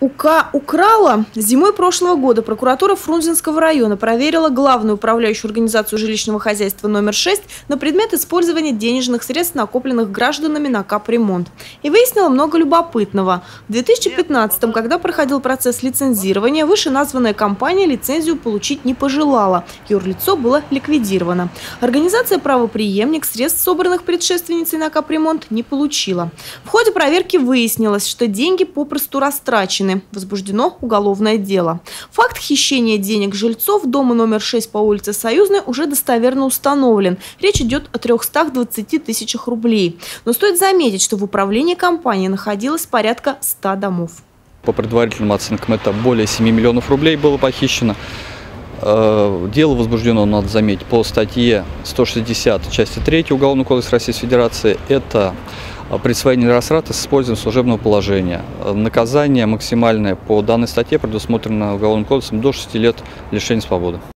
Украла. Зимой прошлого года прокуратура Фрунзенского района проверила главную управляющую организацию жилищного хозяйства номер 6 на предмет использования денежных средств, накопленных гражданами на капремонт. И выяснила много любопытного. В 2015-м, когда проходил процесс лицензирования, вышеназванная компания лицензию получить не пожелала. Юрлицо было ликвидировано. Организация «Правопреемник» средств, собранных предшественницей на капремонт, не получила. В ходе проверки выяснилось, что деньги попросту растрачены. Возбуждено уголовное дело. Факт хищения денег жильцов дома номер 6 по улице Союзной уже достоверно установлен. Речь идет о 320 тысячах рублей. Но стоит заметить, что в управлении компании находилось порядка 100 домов. По предварительным оценкам это более 7 миллионов рублей было похищено. Дело возбуждено, надо заметить, по статье 160 части 3 Уголовного кодекса Российской Федерации. Это присвоение растраты с использованием служебного положения. Наказание максимальное по данной статье предусмотрено Уголовным кодексом до 6 лет лишения свободы.